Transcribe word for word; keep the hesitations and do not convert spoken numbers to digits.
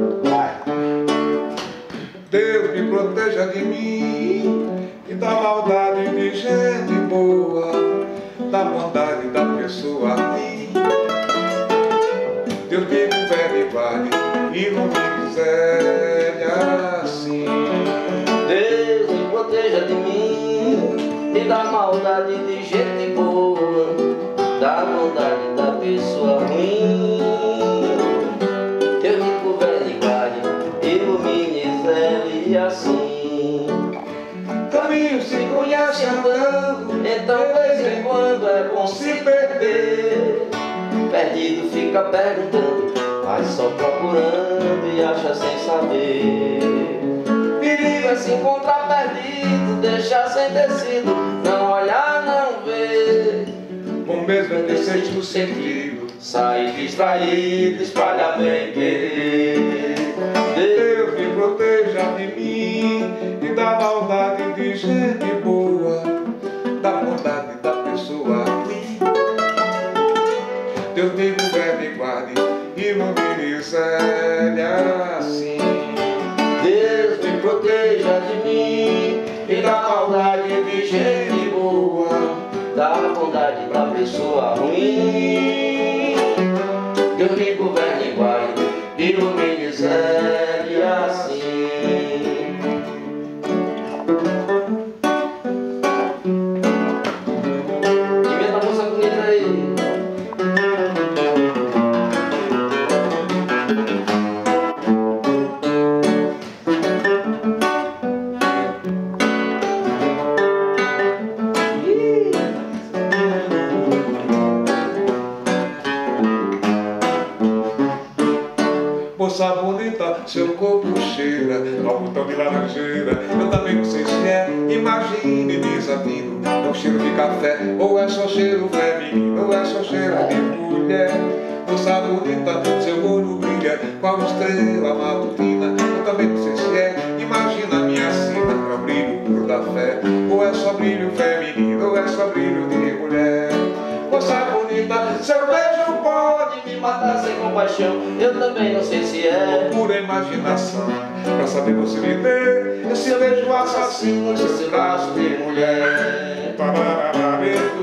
Deus me proteja de mim e da maldade de gente boa, da bondade da pessoa ruim. Deus me governe e guarde e não me miséria assim. Deus me proteja de mim e da maldade de gente boa, da bondade da pessoa ruim. Deus me governe e guarde, ilumine e assim. Caminho se conhece andando, então de vez em quando é bom se perder. Perdido fica perguntando, mas só procurando e acha sem saber. Perigo é se encontrar perdido, deixar sem tecido, não olhar, não ver. Bom mesmo é ter sexto sentido, sair distraído, espalhar bem querer. Deus me proteja de mim e da maldade de gente boa, da bondade da pessoa ruim. Deus me governe e guarde e não me miséria assim. Deus me proteja de mim e da maldade de gente boa, da bondade da pessoa ruim. Deus me governe e guarde, ilumine e assim. Inventa a música bonita aí. Moça bonita, seu corpo cheira ao botão de laranjeira. Eu também não sei se é, imagine desatino. É um cheiro de café, ou é só cheiro feminino, ou é só cheiro de mulher. Moça bonita, seu olho brilha qual estrela matutina. Eu também não sei se é, imagina a minha sina, é o brilho puro da fé. Ou é só brilho feminino, ou é só brilho de mulher. Moça bonita, seu beijo pode me matar sem compaixão. Eu também não sei se é pura imaginação. Pra saber você me ver, esse beijo assassino, esse braço de mulher.